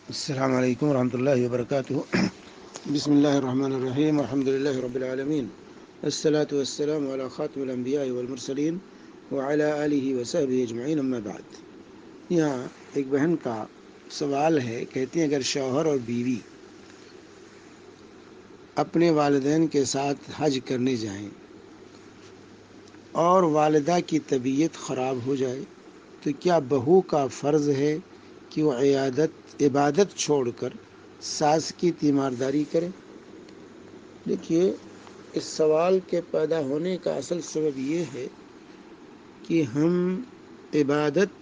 السلام علیکم ورحمۃ اللہ وبرکاتہ۔ بسم اللہ الرحمن الرحیم، الحمد للہ رب العالمین، الصلاۃ والسلام علی خاتم الانبیاء والمرسلین وعلی آلہ وصحبہ اجمعین، اما بعد۔ یہاں ایک بہن کا سوال ہے، کہتی ہیں اگر شوہر اور بیوی اپنے والدین کے ساتھ حج کرنے جائیں اور والدہ کی طبیعت خراب ہو جائے تو کیا بہو کا فرض ہے کہ وہ عبادت چھوڑ کر ساس کی تیمارداری کرے؟ دیکھیے، اس سوال کے پیدا ہونے کا اصل سبب یہ ہے کہ ہم عبادت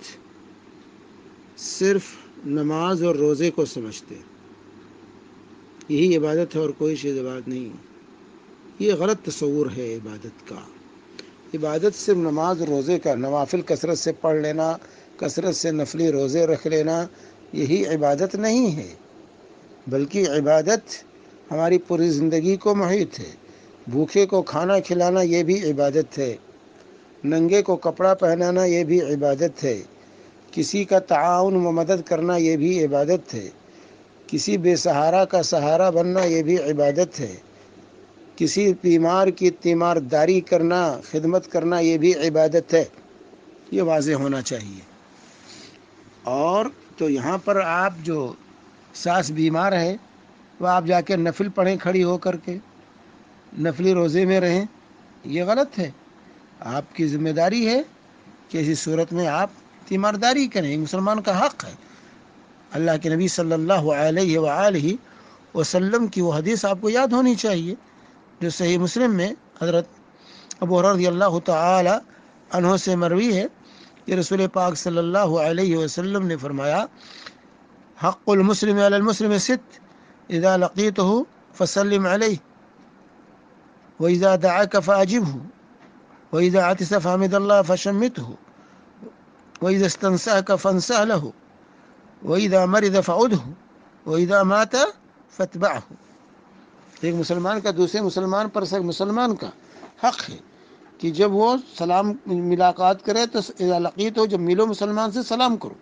صرف نماز اور روزے کو سمجھتے ہیں، یہی عبادت ہے اور کوئی چیز عبادت نہیں۔ یہ غلط تصور ہے عبادت کا۔ عبادت صرف نماز اور روزے کا، نوافل کثرت سے پڑھ لینا، کثرت سے نفلی روزے رکھ لینا، یہی عبادت نہیں ہے، بلکہ عبادت ہماری پوری زندگی کو محیط ہے۔ بھوکے کو کھانا کھلانا یہ بھی عبادت ہے، ننگے کو کپڑا پہنانا یہ بھی عبادت ہے، کسی کا تعاون و مدد کرنا یہ بھی عبادت ہے، کسی بے سہارا کا سہارا بننا یہ بھی عبادت ہے، کسی بیمار کی تیمارداری کرنا، خدمت کرنا یہ بھی عبادت ہے۔ یہ واضح ہونا چاہیے۔ اور تو یہاں پر آپ جو ساس بیمار ہے وہ آپ جا کے نفل پڑھیں، کھڑی ہو کر کے نفلی روزے میں رہیں، یہ غلط ہے۔ آپ کی ذمہ داری ہے کہ اسی صورت میں آپ تیمارداری کریں، ایک مسلمان کا حق ہے۔ اللہ کے نبی صلی اللہ علیہ وآلہ وسلم کی وہ حدیث آپ کو یاد ہونی چاہیے جو صحیح مسلم میں حضرت ابو ہریرہ رضی اللہ تعالی عنہ سے مروی ہے کہ رسول پاک صلی اللہ علیہ وسلم نے فرمایا، حق المسلم علی المسلم ست اذا لقیتہ فسلم علیہ وإذا دعاك فأجبه وإذا عطس فحمد الله فشمته وإذا استنصحك فانصح له وإذا مرض فعده وإذا مات فاتبعه۔ ایک مسلمان کا دوسرے مسلمان پر مسلمان کا حق ہے کہ جب وہ سلام ملاقات کرے تو اذا لقیت ہو، جب ملو مسلمان سے سلام کرو،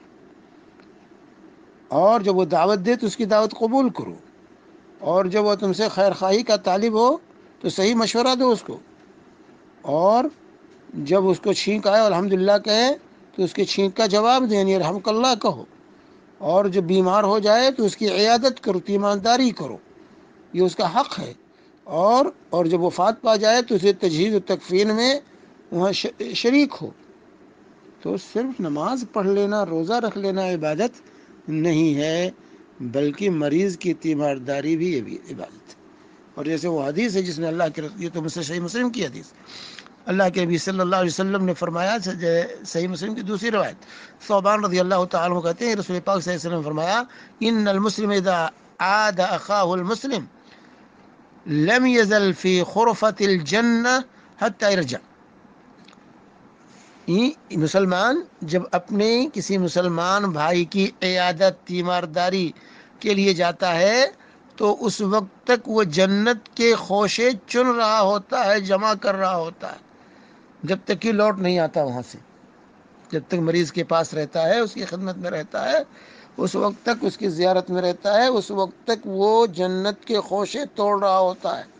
اور جب وہ دعوت دے تو اس کی دعوت قبول کرو، اور جب وہ تم سے خیر خواہی کا طالب ہو تو صحیح مشورہ دو اس کو، اور جب اس کو چھینک آئے الحمدللہ کہے تو اس کے چھینک کا جواب دیں، یعنی رحمک اللہ کہو، اور جب بیمار ہو جائے تو اس کی عیادت کرو، تیمارداری کرو، یہ اس کا حق ہے۔ اور جب وفات پا جائے تو اسے تجہیز و تکفین میں وہاں شریک ہو۔ تو صرف نماز پڑھ لینا، روزہ رکھ لینا عبادت نہیں ہے، بلکہ مریض کی تیمارداری بھی عبادت ہے۔ اور جیسے وہ حدیث ہے جس میں اللہ کے، یہ تو صحیح مسلم کی حدیث، اللہ کے نبی صلی اللہ علیہ وسلم نے فرمایا، صحیح مسلم کی دوسری روایت، ثوبان رضی اللہ تعالیٰ عنہ کہتے ہیں رسول پاک صلی اللہ علیہ وسلم نے فرمایا، ان المسلم اذا عاد اخاہ المسلم لم يزل فی خرفۃ الجنہ حتی یرجع۔ مسلمان جب اپنے کسی مسلمان بھائی کی عیادت، تیمارداری کے لیے جاتا ہے تو اس وقت تک وہ جنت کے خوشے چن رہا ہوتا ہے، جمع کر رہا ہوتا ہے، جب تک کہ لوٹ نہیں آتا وہاں سے۔ جب تک مریض کے پاس رہتا ہے، اس کی خدمت میں رہتا ہے، اس وقت تک اس کی زیارت میں رہتا ہے، اس وقت تک وہ جنت کے خوشے توڑ رہا ہوتا ہے۔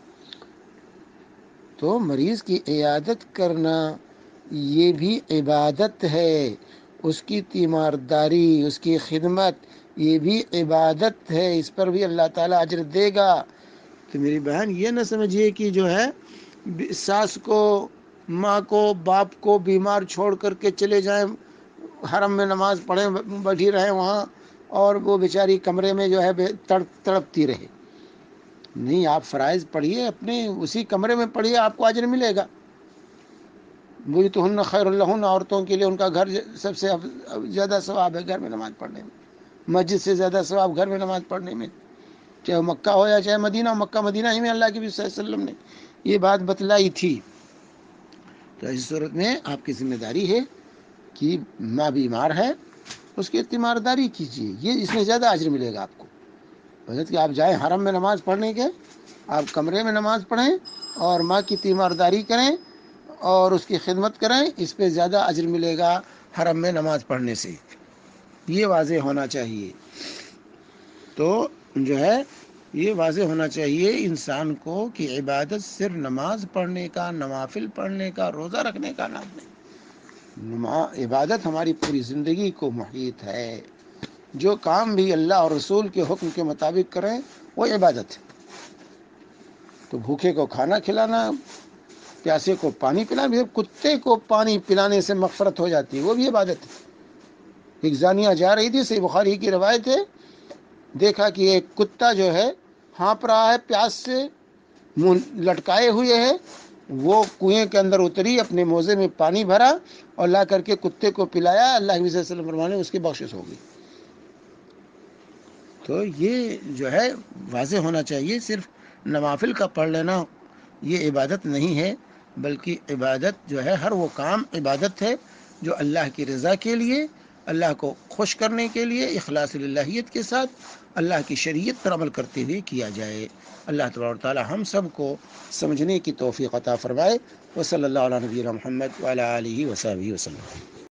تو مریض کی عیادت کرنا یہ بھی عبادت ہے، اس کی تیمارداری، اس کی خدمت یہ بھی عبادت ہے، اس پر بھی اللہ تعالیٰ اجر دے گا۔ تو میری بہن یہ نہ سمجھیے کہ جو ہے ساس کو، ماں کو، باپ کو بیمار چھوڑ کر کے چلے جائیں، حرم میں نماز پڑھیں، بیٹھی رہیں وہاں، اور وہ بیچاری کمرے میں جو ہے تڑپتی رہے۔ نہیں، آپ فرائض پڑھیے، اپنے اسی کمرے میں پڑھیے، آپ کو اجر ملے گا۔ بیوتہن خیر لہن، عورتوں کے لیے ان کا گھر سب سے زیادہ ثواب ہے گھر میں نماز پڑھنے میں، مسجد سے زیادہ ثواب گھر میں نماز پڑھنے میں، چاہے مکہ ہو یا چاہے مدینہ۔ مکہ مدینہ ہی میں اللہ کے نبی صلی اللہ علیہ وسلم نے یہ بات بتلائی تھی۔ تو اس صورت میں آپ کی ذمہ داری ہے کہ ماں بیمار ہے، اس کی تیمارداری کیجیے، یہ اس میں زیادہ اجر ملے گا آپ کو، بجد کہ آپ جائیں حرم میں نماز پڑھنے کے، آپ کمرے میں نماز پڑھیں اور ماں کی تیمارداری کریں اور اس کی خدمت کریں، اس پہ زیادہ اجر ملے گا حرم میں نماز پڑھنے سے۔ یہ واضح ہونا چاہیے۔ تو جو ہے یہ واضح ہونا چاہیے انسان کو کہ عبادت صرف نماز پڑھنے کا، نوافل پڑھنے کا، روزہ رکھنے کا نام نہیں۔ عبادت ہماری پوری زندگی کو محیط ہے۔ جو کام بھی اللہ اور رسول کے حکم کے مطابق کریں وہ عبادت ہے۔ تو بھوکے کو کھانا کھلانا، پیاسے کو پانی پلانا، کتے کو پانی پلانے سے مغفرت ہو جاتی ہے، وہ بھی عبادت ہے۔ ایک زانیہ جا رہی تھی، صحیح بخاری کی روایت ہے، دیکھا کہ ایک کتا جو ہے ہانپ رہا ہے، پیاس سے منہ لٹکائے ہوئے ہے، وہ کنویں کے اندر اتری، اپنے موزے میں پانی بھرا اور لا کر کے کتے کو پلایا، اللہ کے نبی صلی اللہ علیہ وسلم فرمانے اس کی بخشش ہو گئی۔ تو یہ جو ہے واضح ہونا چاہیے، صرف نوافل کا پڑھ لینا یہ عبادت نہیں ہے، بلکہ عبادت جو ہے ہر وہ کام عبادت ہے جو اللہ کی رضا کے لیے، اللہ کو خوش کرنے کے لیے اخلاص للہیت کے ساتھ اللہ کی شریعت پر عمل کرتے ہوئے کیا جائے۔ اللہ تبارک و تعالی ہم سب کو سمجھنے کی توفیق عطا فرمائے۔ وصلی اللہ علیہ نبینا محمد وعلی آلہ وصحبہ وسلم۔